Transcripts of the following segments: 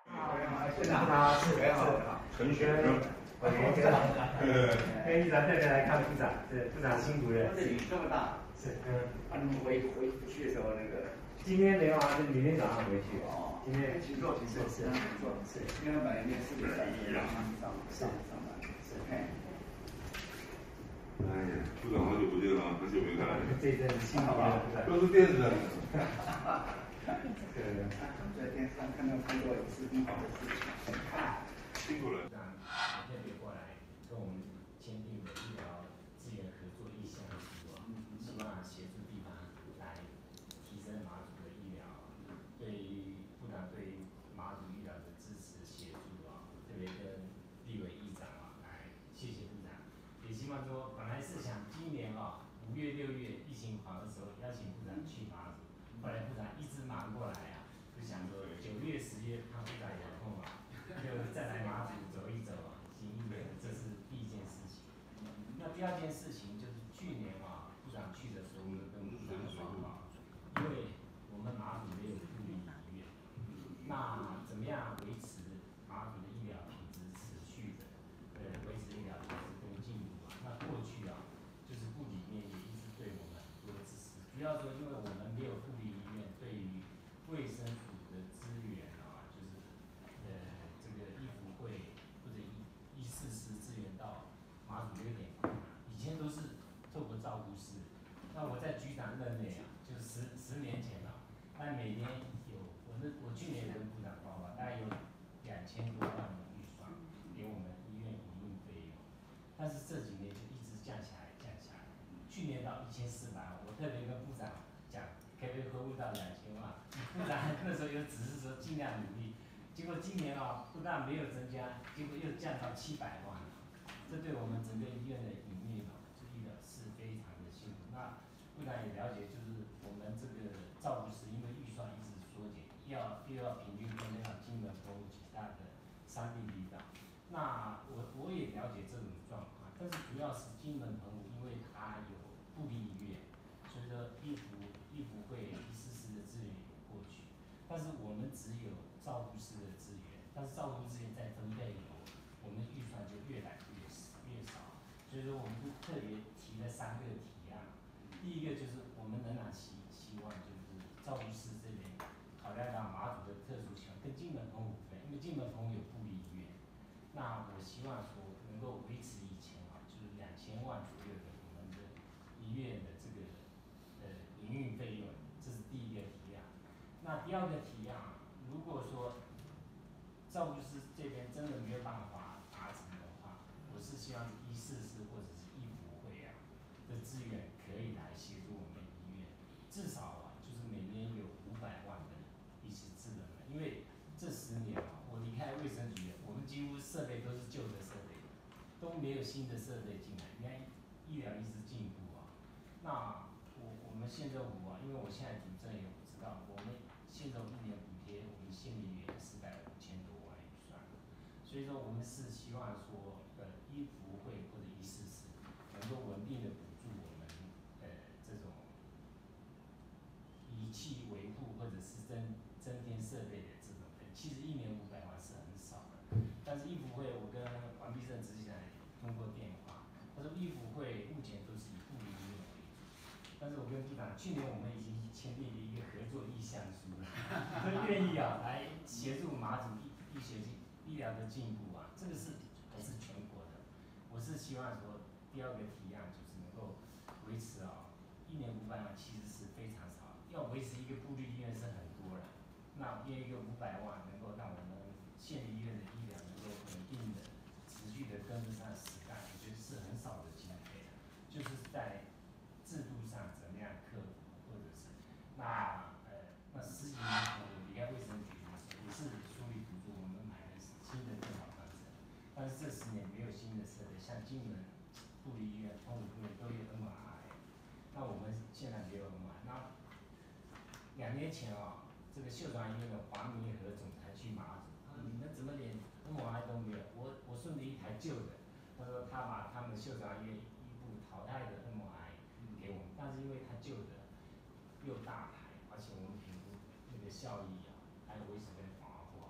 是陈轩，跟议长特别来看部长，是部长辛苦了。 这雨这么大， 是， 回去的时候那个。 今天没有啊，是明天早上回去。 哦， 今天请坐，请坐，是，因为本来4点上班，是。 哎呀，部长好久不见了，很久没看了。 这阵子辛苦了， 都是电视上的。 对。 在电视上看到很多是地方的事情， 辛苦了。 特别过来跟我们签订的医疗资源合作意向书啊，希望协助地方来提升马祖的医疗，对于部长对于马祖医疗的支持协助啊，特别跟立委议长啊来谢谢部长，也希望说本来是想今年啊5月6月疫情好的时候邀请部长去马祖，后来部长一直忙过来啊，就想说9月10月他部长有空啊，就再来马祖走一走啊，行医院，这是第一件事情。那第二件事情就是去年啊，部长去的时候，我们跟部长说啊，因为我们马祖没有部立医院，那怎么样维持马祖的医疗品质持续的，维持医疗品质跟进步啊？那过去啊，就是部里面也一直对我们很多支持，主要说因为我们没有部立医院，对于卫生署的资源啊，就是这个医福会或者医事司资源到马祖有点困难，以前都是透过照护室。那我在局长任内啊，就是十年前啊，那每年有我去年跟部长报告，大概有2000多万的预算给我们医院营运费用，但是这几年就一直降下来。去年到1400万，我特别跟部长讲，可不可以恢复到2000万？部长那时候又只是说尽量努力，结果今年啊，不但没有增加，结果又降到700万了。这对我们整个医院的营运啊，就医疗是非常的辛苦。那部长也了解，就是我们这个照顾师因为预算一直缩减，又要平均分配到金门、澎湖其他的3地离岛。那我也了解这种状况，但是主要是金门、澎湖，因为它有部立医院，所以说医福会、医事司的资源有过去，但是我们只有照护师的资源，但是照护资源在分配以后，我们预算就越来越少，所以说我们就特别提了3个提案。第一个就是我们仍然希望就是照护师这边考量到马祖的特殊情况，跟金门、澎湖不一样，因为金门、澎湖有部立医院。那我希望说能够维持以前啊，就是2000万左右的我们的医院的这个营运费用，这是第一个提案。那第二个提案，如果说照护师这边真的没有办法达成的话，我是希望医事司或者是医福会啊的资源可以来协助我们医院，至少啊就是每年有500万的医师智能的，因为这10年啊，我离开卫生局，我们几乎设备都是旧的设备，都没有新的设备进来。你看医疗一直进步啊，那我们县政府啊，因为我现在主政也不知道，我们县政府1年补贴我们县立医院450多万预算，所以说我们是希望说，医福会或者医事司能够稳定的补助我们这种仪器维护或者是增添设备的这种，其实1年500万是很少的。但是医福会，我跟王必胜执行长通过电话，他说医福会目前都是以部立医院为主，但是我跟部长去年我们已经签订了一个合作意向书了，都愿意啊来协助马祖医疗的进步啊，这个是还是全国的。我是希望说第二个提案就是能够维持啊，1年500万其实是非常少，要维持一个部立医院是很多了，那约一个500万能够让我们县立医院的医疗能够稳定的、持续的跟得上时代，我觉得是很少的经费的，就是在制度上怎么样克服，或者是那10几年前我离开卫生局的时候，也是疏于补助，我们买了新的电脑装置，但是这10年没有新的设备，像金门部立医院、澎湖部院都有 MRI， 那我们现在没有 MRI。那2年前啊，这个秀传医院的黄明和总裁去马祖，你们怎么连 MRI 都没有？我送了一台旧的，他说他把他们秀传医院一部淘汰的 MRI 给我们，但是因为它旧的又大台，而且我们评估那个效益啊，还有维持跟防化，那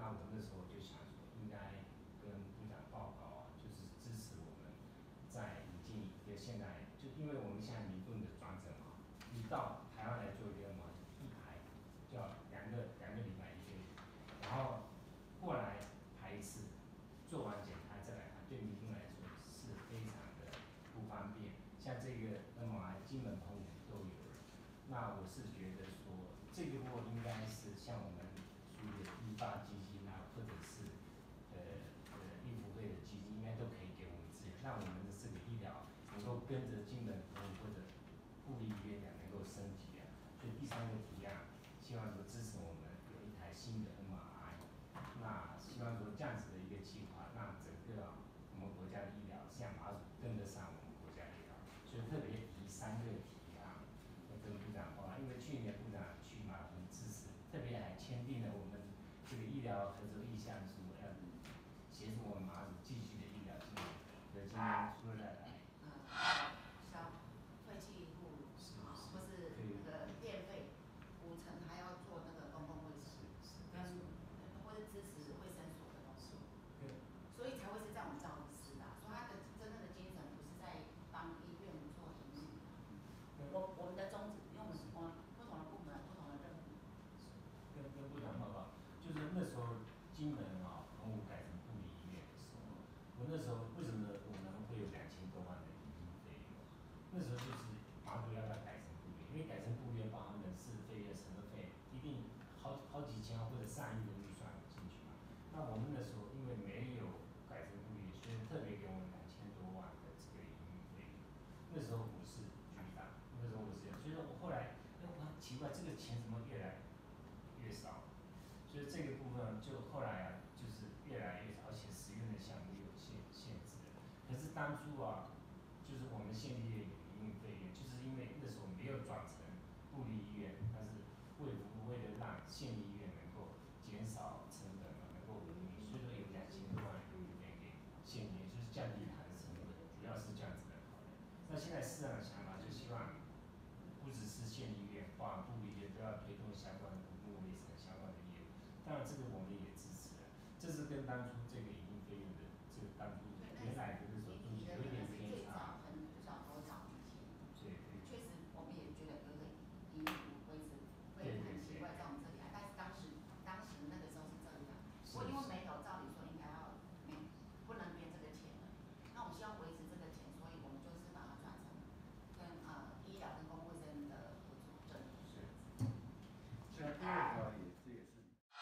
那我那时候就想说，应该跟部长报告啊，就是支持我们在引进一个现在，就因为我们现在民众的转诊啊，你到台湾来做一个嘛，一排就要两个礼拜一个月，然后过来排一次，做完检查再来看，对民众来说是非常的不方便。像这个MRI金门、澎湖都有了，那我是觉得说，这个货应该是像我们属于医发基金啊，或者是医福会的基金，应该都可以给我们资源，让我们的这个医疗能够跟着金门、澎湖或者部立医院能够升级啊。所以第三个提案，希望说支持我们有一台新的 MRI， 那希望说这样子的一个计划，让整个我们国家的医疗像马祖跟得上我们国家的医疗，所以特别提三个提案，我跟部长报告，因为去年部长去马祖支持，特别还签订了我们这个医疗合作意向书，要协助我们马祖继续的医疗进步。所以今天出来消废弃物或是那个电费5成，还要做那个公共卫生，跟或是支持卫生所的东西，所以才会是这样造势的。所以他的真正的精神不是在帮医院做营运，我们的宗旨，因为我们是不同的部门、不同的任务。 跟部长报告，就是那时候金门啊、澎湖改成部立医院的时候，我那时候为什么我们会有2000多万的营运费用？那时候就是马祖要不要改成部立，因为改成部立把他们市费、什么费一定好几千或者上亿的预算进去嘛。那我们那时候因为没有改成部立，所以特别给我们2000多万的这个营运费用。那时候我是局长，那时候我是，所以说我后来，我很奇怪，这个钱怎么越来越少？所以这个部分就后来啊，就是越来越少，而且使用的项目有限制。可是当初啊，就是我们县立医院有营运费用，就是因为那时候没有转成部立医院，但是为了让县立医院能够减少成本嘛，能够盈利，所以说有2000多万营运费给县立医院，就是降低它的成本，主要是这样子的考量。那现在市长的想法就希望，不只是县立医院，包含部立医院都要推动相关的公共卫生相关的业务。当然，这个我们也支持了，这是跟当初这个营运费用的这个当初原来的那种东西有一点偏差。 很早多早以前， 对， 确实我们也觉得有点以维持，会很奇怪在我们这里来，但是当时那个时候是这样，不过因为没有，照理说应该要不能编这个钱了，那我们希望维持这个钱，所以我们就是把它转成跟医疗跟公共卫生的合作证。 现在第二条这也是。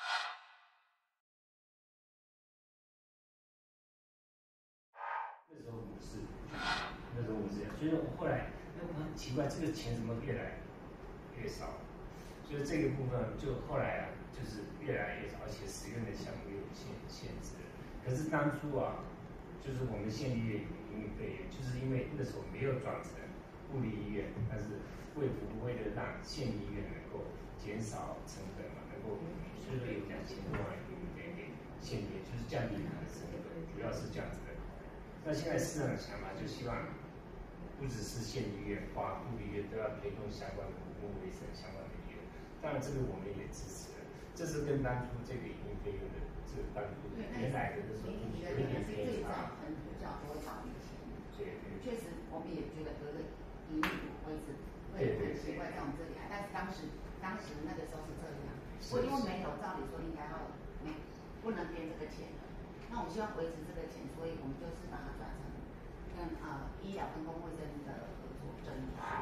那时候我是，所以我后来我很奇怪，这个钱怎么越来越少？所以这个部分就后来啊，就是越来越少，而且使用的项目有限制。可是当初啊，就是我们县立医院有营运费用，就是因为那时候没有转成部立医院，但是为了让县立医院能够减少成本嘛，能够盈利，所以说有2000多万营运费给县立医院，就是降低它的成本，主要是这样子的。那现在市长的想法就希望，不只是县医院、包含部立医院都要推动相关的公共卫生相关的业务。当然，这个我们也支持了。这是跟当初这个营运费用的这个当初原来的那种有一点偏差。 很多早以前， 对， 确实我们也觉得有点以维持，会很奇怪在我们这里来，但是当时那个时候是这样，不过因为没有，照理说应该要不能编这个钱了。那我们希望维持这个钱，所以我们就是把它转成跟医疗跟公共卫生的合作证。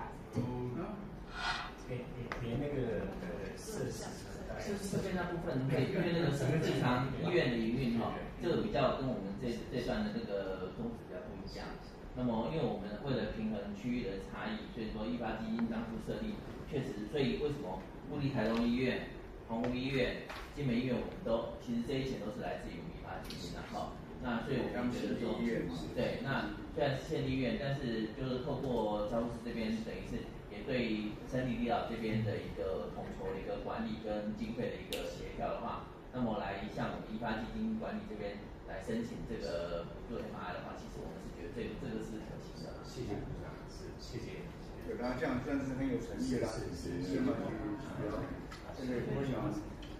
连那个设施， 设备那部分，对，因为那个是正常医院的营运哈，这个比较跟我们这段的那个宗旨比较不一样。那么，因为我们为了平衡区域的差异，所以说医发基金当初设立，确实，所以为什么部立台东医院、澎湖医院、金门医院，我们都其实这些钱都是来自于我们医发基金的哈。那所以我们觉得说，对，那虽然是县立医院，但是就是透过招护士这边，等于是也对生理医疗这边的一个统筹的一个管理跟经费的一个协调的话，那么来向我们医发基金管理这边来申请这个补助 MRI 的话，其实我们是觉得这个是可行的。 谢谢部长，谢谢。 对，然后这样算是很有诚意了，是嘛？这个我想。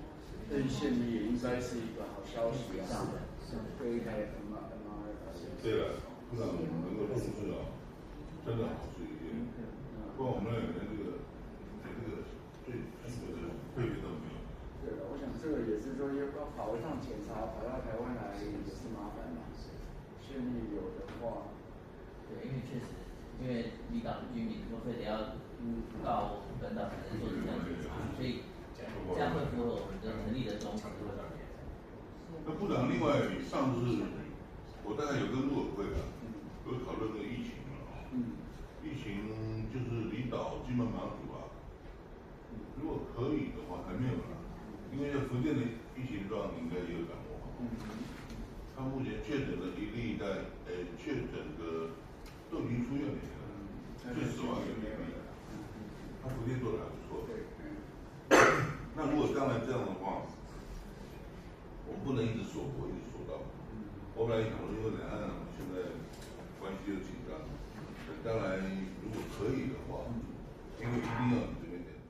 任县里也应该是一个好消息啊，对一台 MRI 对了，部长能够重视啊，真的好是一件。不然我们2年这个最基本的配备都没有。 对了，我想这个也是说要跑一趟检查，跑到台湾来也是麻烦嘛。县里有的话， 对，因为确实，因为离岛的居民都非得要到本岛才能做这项检查，所以这样会符合我们的成立的宗旨。 那部长，另外上次我大概有跟陆委会的有讨论这个疫情了啊。疫情就是离岛、金门、马祖啊，如果可以的话，还没有啦，因为福建的疫情状应该也有掌握。他目前确诊的一例确诊的都已经出院了，最死亡有1例。他福建做的还不错。那如果将来这样的话，我们不能一直锁国，一直锁到。我本来想说，因为两岸现在关系又紧张，当然如果可以的话，因为一定要你这边的。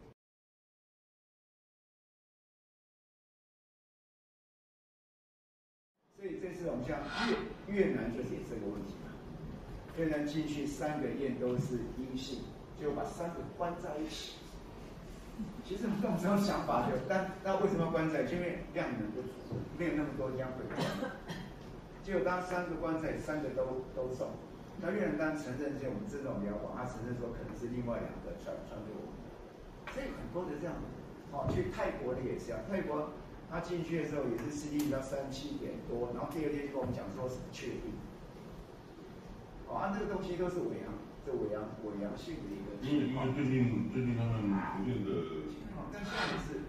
所以这次我们像越南就是有这个问题嘛，越南进去3个验都是阴性，就把3个关在一起。其实我们这种想法但为什么要关在一起？因为量能不足，没有那么多样会关。结果当3个关在3个都中，那越南当然承认，就我们这种疗法，他承认说可能是另外2个传给我们。所以很多的这样，去泰国的也是啊，泰国他进去的时候也是CT到37点多，然后第2天就跟我们讲说是不确定。这个东西都是伪阳性的一个情况。 因为最近他们福建的， 但现在是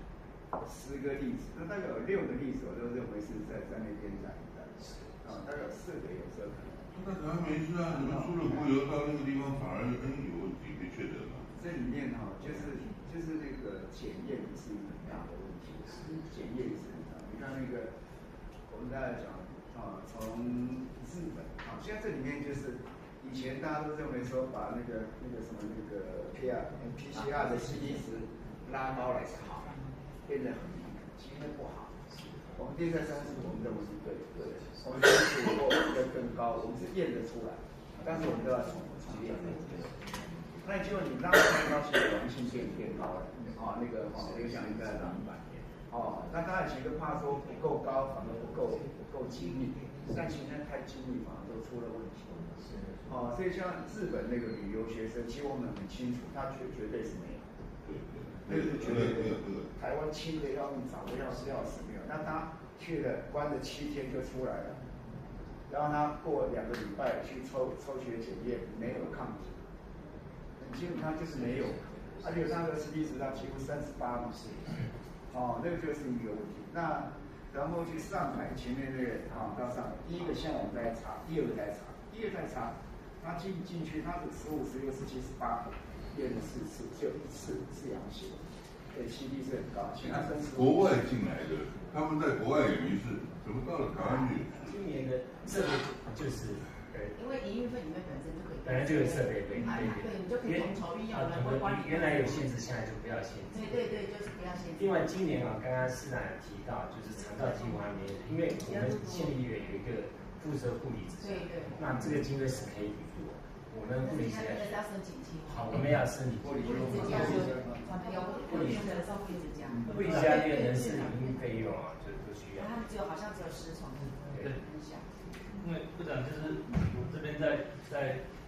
10个例子，那大概有6个例子，我都认为是在那边染的，大概有4个有时候可能。 那台湾没事啊，你们出了国以后到那个地方反而有问题被确诊了。 这里面就是那个检验是很大的问题，检验是很大。你看那个我们刚才讲从日本现在这里面就是以前大家都认为说把那个什么那个 PCR 的 CT 值拉高来是好，变得很敏感，其实不好。我们第3、30我们认为是对的，我们35或更高，我们是验得出来，但是我们都要重验。那结果你让它太高，其实阳性变高了，那个影响应该200。那大家以前都怕说不够高，反而不够精密，但其实太精密反而都出了问题。所以像日本那个旅游学生，其实我们很清楚，他绝对是没有。那个是绝对没有。台湾清的要命，找的要死没有。那他去了，关了7天就出来了，然后他过2个礼拜去抽血检验，没有抗体，基本上就是没有，而且他的CT值他几乎38嘛，那个就是一个问题。那然后去上海前面那个到上海，第1个现在我们在查，第2个在查，他进去他是15、16、17、18，验了4次，只有1次是阳性。对，CT是很高，其他国外进来的，他们在国外也没事，怎么到了台湾去？ 今年的设备就是因为营运费里面本身就可以， 本来就有设备，对， 你就可以统筹运用来管理。 原来有限制，现在就不要限制。 对，就是不要限制。 另外，今年刚刚市长提到，就是长照计划里面，因为我们县立医院有一个附设护理职， 对， 那这个经费是可以补助的。我们护理师要申请计划。 好，我们要申请护理之家就护理的照护之家。 护理家这个人事营运费用就不需要。 他们好像只有10床， 对。 因为部长就是我这边在